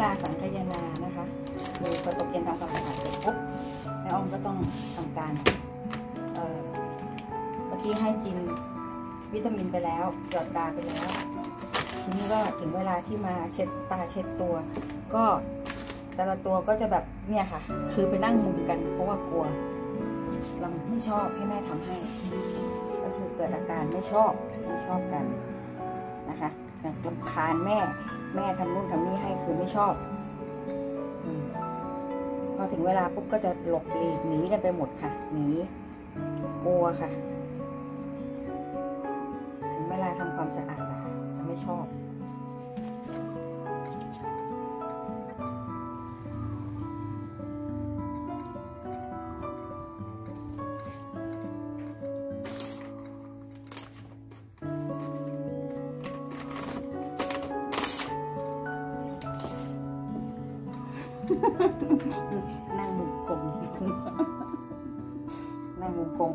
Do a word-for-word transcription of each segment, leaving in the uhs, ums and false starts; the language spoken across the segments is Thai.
ลาสังคายนานะคะคือพอตกเย็นทำความสะอาดเสร็จปุ๊บแม่อ้อมก็ต้องทำการเอ่อเมื่อกี้ให้กินวิตามินไปแล้วหยอดตาไปแล้วทีนี้ก็ถึงเวลาที่มาเช็ดตาเช็ดตัวก็แต่ละตัวก็จะแบบเนี่ยค่ะคือไปนั่งมุมกันเพราะว่ากลัวเราไม่ชอบให้แม่ทำให้ก็คือเกิดอาการไม่ชอบไม่ชอบกันนะคะรำคาญแม่แม่ทำนู่นทำนี่ให้คือไม่ชอบอืมพอถึงเวลาปุ๊บก็จะหลบหลีกหนีกันไปหมดค่ะหนีกลัวค่ะถึงเวลาทำความสะอาดจะไม่ชอบนั่งมุมกลมนั่งมุมกลม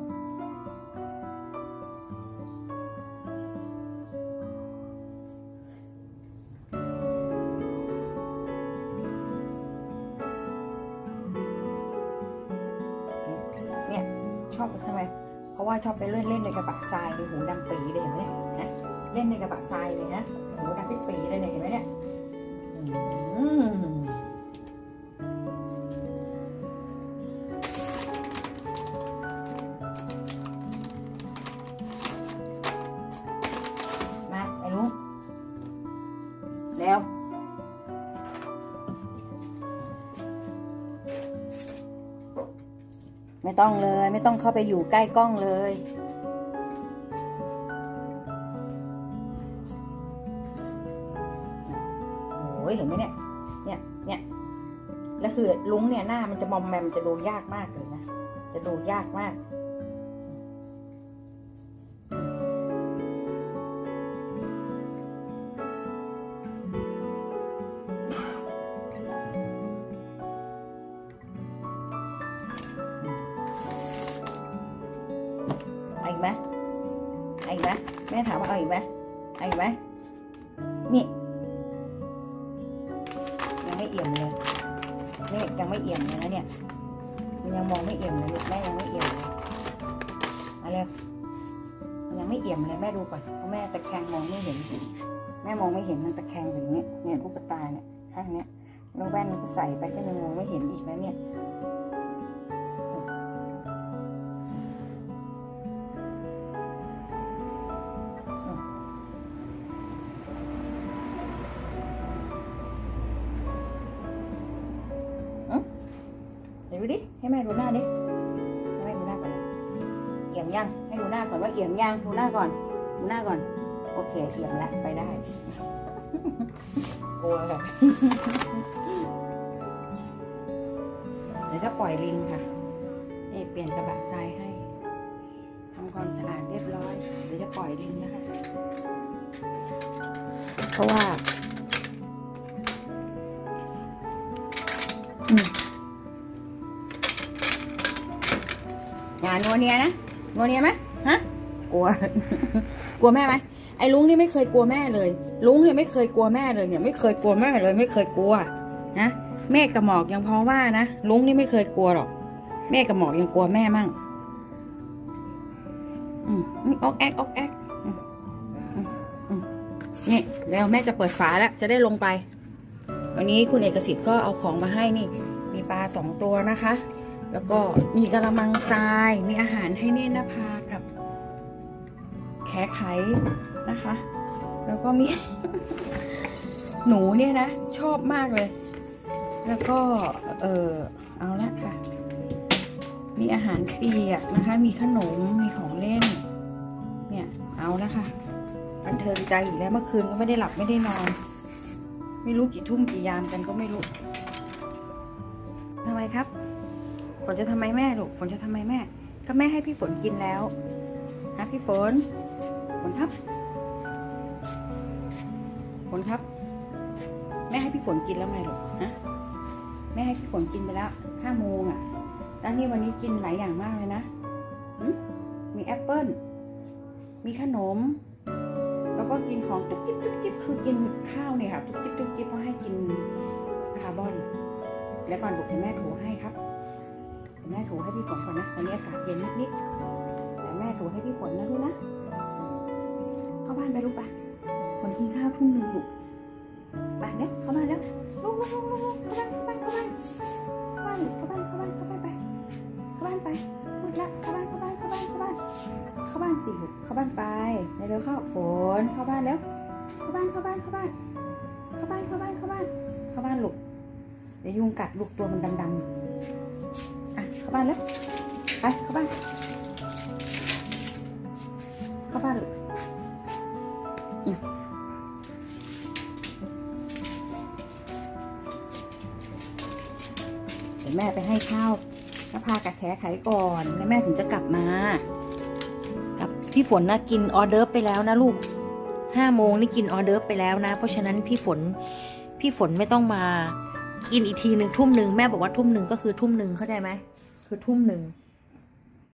เนี่ยชอบทำไมเพราะว่าชอบไปเล่นเล่นในกระบะทรายในหูดังปีเลยเห็นไหมเนี่ยเล่นในกระบะทรายเลยนะหูดังปีเลยเนี่ยเห็นไหมเนี่ยแล้วไม่ต้องเลยไม่ต้องเข้าไปอยู่ใกล้กล้องเลยโอ้ยเห็นไหมเนี่ยเนี่ยเนี่ยแล้วคือลุงเนี่ยหน้ามันจะมอมแมมจะดูยากมากเลยนะจะดูยากมากอีกไหมอีกไหมแม่ถามว่าเอาอีกไหมเอาอีกไหมนี่ยังไม่เอี่ยมเลยนี่ยังไม่เอี่ยมเลยนะเนี่ยมันยังมองไม่เอี่ยมเลยแม่ยังไม่เอี่ยมเลยมาเร็วมันยังไม่เอี่ยมเลยแม่ดูก่อนเพราะแม่ตะแคงมองไม่เห็นแม่มองไม่เห็นมันตะแคงอย่างนี้เนี่ยลูกตาเนี่ยข้างเนี้ยแล้วแว่นก็ใส่ไปก็ยังมองไม่เห็นอีกนะเนี่ยเดี๋ยวดูดิให้แม่ดูหน้าดิให้แม่ดูหน้าก่อนเอี่ยมยังให้ดูหน้าก่อนว่าเอี่ยมยังดูหน้าก่อนดูหน้าก่อนโอเคเอี่ยมแล้วไปได้กลัวค่ะเดี๋ยวจะปล่อยลิงค่ะนี่เปลี่ยนกระบะทรายให้ทำความสะอาดเรียบร้อยเดี๋ยวจะปล่อยลิงนะคะเพราะว่าอืมงานงัวเนียนะงัวเนียไหมฮะกลัว กลัวแม่ไหมไอ้ลุงนี่ไม่เคยกลัวแม่เลยลุงเนี่ยไม่เคยกลัวแม่เลยเนี่ยไม่เคยกลัวแม่เลยไม่เคยกลัวนะแม่กับหมอกยังพอว่านะลุงนี่ไม่เคยกลัวหรอกแม่กับหมอกยังกลัวแม่มั่งอืมออกแอกออกแอกอืมอืมอืมนี่แล้วแม่จะเปิดฝาแล้วจะได้ลงไปวันนี้คุณเอกสิทธิ์ก็เอาของมาให้นี่มีปลาสองตัวนะคะแล้วก็มีกระมังทรายมีอาหารให้เนตรนภากับแขไขนะคะแล้วก็มี หนูเนี่ยนะชอบมากเลยแล้วก็เออเอาละค่ะมีอาหารเปียกนะคะมีขนมมีของเล่นเนี่ยเอาละค่ะบันเทิงใจอีกแล้วเมื่อคืนก็ไม่ได้หลับไม่ได้นอนไม่รู้กี่ทุ่มกี่ยามกันก็ไม่รู้ทำไมครับฝนจะทำไมแม่ลูกฝนจะทำไมแม่ก็แม่ให้พี่ฝนกินแล้วนะพี่ฝนฝนครับฝนครับแม่ให้พี่ฝนกินแล้วไงลูกฮะแม่ให้พี่ฝนกินไปแล้วห้าโมงอ่ะแล้วนี่วันนี้กินหลายอย่างมากเลยนะมีแอปเปิ้ลมีขนมแล้วก็กินของตุ๊กจิ๊บตุ๊กจิ๊บคือกินข้าวเนี่ยค่ะตุ๊กจิ๊บตุ๊กจิ๊บเพราะให้กินาร์บอนแล้วก่อนลูกเดี๋ยวแม่ถูให้ครับเดี๋ยวแม่ถูให้พี่ฝนก่อนนะตอนนี้อากาศเย็นนิดๆเดี๋ยวแม่ถูให้พี่ฝนนะลูกนะเข้าบ้านไปลูกไปฝนกินข้าวทุ่มหนึ่งลูกไปเนี่ยเข้าบ้านแล้วลูกลูกลูกลูกเข้าบ้านเข้าบ้านเข้าบ้านเข้าบ้านเข้าบ้านเข้าบ้านเข้าบ้านไปเข้าบ้านไปพูดละเข้าบ้านเข้าบ้านเข้าบ้านเข้าบ้านเข้าบ้านสิลูกเข้าบ้านไปเร็วๆเข้าฝนเข้าบ้านแล้วเข้าบ้านเข้าบ้านเข้าบ้านเข้าบ้านเข้าบ้านเข้าบ้านเข้าบ้านลูกเดี๋ยวยุงกัดลูกตัวมันดำๆอ่ะเข้าบ้านแล้วไปเข้าบ้านเข้าบ้านลูกเดี๋ยวแม่ไปให้ข้าวแล้วพากับแขไขก่อนแล้วแม่ถึงจะกลับมากับพี่ฝนนะกินออเดิร์ฟไปแล้วนะลูกห้าโมงนี่กินออเดิร์ฟไปแล้วนะเพราะฉะนั้นพี่ฝนพี่ฝนไม่ต้องมากินอีกทีหนึ่งทุ่มหนึ่งแม่บอกว่าทุ่มหนึ่งก็คือทุ่มหนึ่งเข้าใจไหมคือทุ่มหนึ่ง